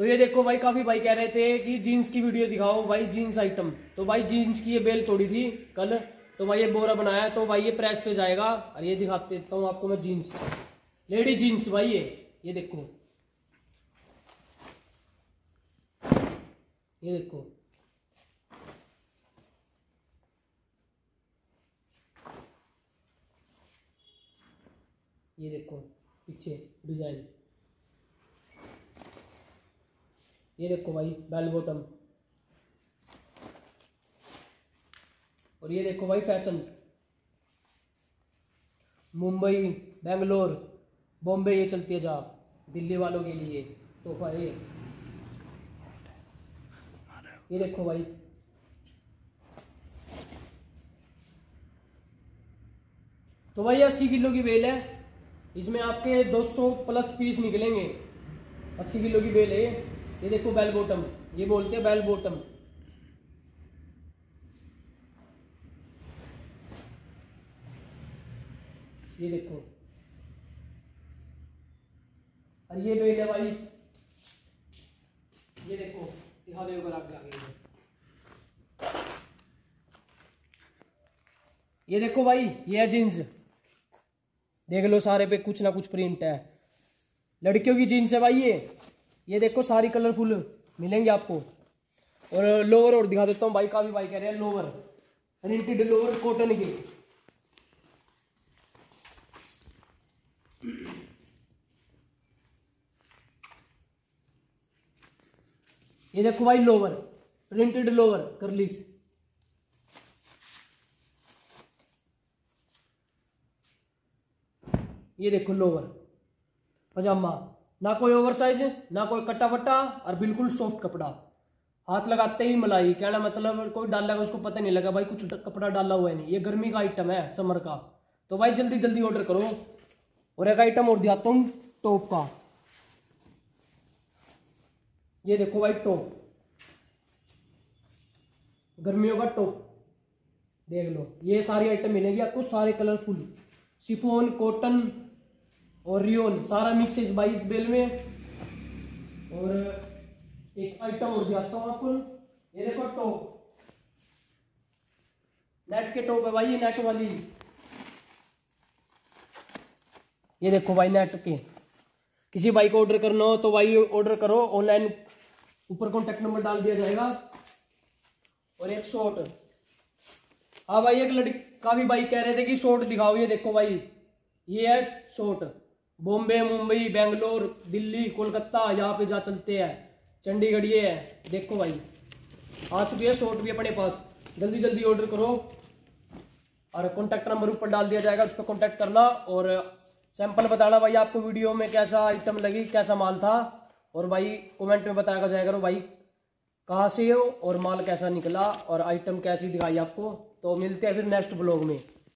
तो ये देखो भाई, काफी भाई कह रहे थे कि जीन्स की वीडियो दिखाओ भाई, जीन्स आइटम। तो भाई जीन्स की ये बेल तोड़ी थी कल, तो भाई ये बोरा बनाया, तो भाई ये प्रेस पे जाएगा। और ये दिखाते देता हूँ आपको मैं जीन्स, लेडी जीन्स भाई। ये देखो, ये देखो, ये देखो पीछे डिजाइन। ये देखो भाई बेल बॉटम। और ये देखो भाई फैशन, मुंबई, बेंगलोर, बॉम्बे ये चलती है जा, दिल्ली वालों के लिए तोहफा ये देखो भाई। तो भाई 80 किलो की बेल है, इसमें आपके 200 प्लस पीस निकलेंगे। 80 किलो की बेल है ये देखो बेल बॉटम, ये बोलते हैं बेल बॉटम। ये देखो, और ये बेल है भाई, ये देखो दिखा दो अगर आगे आगे। ये देखो भाई, ये है जीन्स, देख लो सारे पे कुछ ना कुछ प्रिंट है। लड़कियों की जीन्स है भाई ये देखो सारी कलरफुल मिलेंगे आपको। और लोअर और दिखा देता हूँ भाई, काफी भाई कह रहे हैं लोअर, प्रिंटेड लोअर कॉटन के। ये देखो भाई लोअर, प्रिंटेड लोअर कर्लीस। ये देखो लोअर पजामा, ना कोई ओवर साइज, ना कोई कट्टा वट्टा, और बिल्कुल सॉफ्ट कपड़ा। हाथ लगाते ही मलाई, कहना मतलब कोई डालेगा उसको पता नहीं लगा भाई कुछ कपड़ा डाला हुआ है नहीं। ये गर्मी का आइटम है, समर का। तो भाई जल्दी जल्दी ऑर्डर करो। और एक आइटम और दिखाता हूँ टॉप का। ये देखो भाई टॉप, गर्मियों का टॉप, देख लो। ये सारी आइटम मिलेगी आपको, सारे कलरफुल, शिफॉन, कॉटन और रियोन, सारा मिक्स है इस भाई इस बेल में। और एक आइटम और दिखाता हूँ आपको, ये देखो टॉप, नेट के टॉप है भाई, ये नेट वाली। ये देखो भाई नेट के, किसी भाई को ऑर्डर करना हो तो भाई ऑर्डर करो ऑनलाइन, ऊपर कॉन्टेक्ट नंबर डाल दिया जाएगा। और एक शॉर्ट, हाँ भाई एक लड़का भी भाई कह रहे थे कि शॉर्ट दिखाओ। ये देखो भाई, ये है शॉर्ट, बॉम्बे, मुंबई, बेंगलोर, दिल्ली, कोलकाता, यहाँ पे जा चलते हैं, चंडीगढ़। ये है देखो भाई, आ चुकी है शॉर्ट भी अपने पास। जल्दी जल्दी ऑर्डर करो, और कॉन्टैक्ट नंबर ऊपर डाल दिया जाएगा, उस पर कॉन्टैक्ट करना। और सैंपल बताना भाई आपको वीडियो में कैसा आइटम लगी, कैसा माल था। और भाई कमेंट में बताया जाएगा करो भाई कहाँ से हो और माल कैसा निकला और आइटम कैसी दिखाई आपको। तो मिलते हैं फिर नेक्स्ट ब्लॉग में।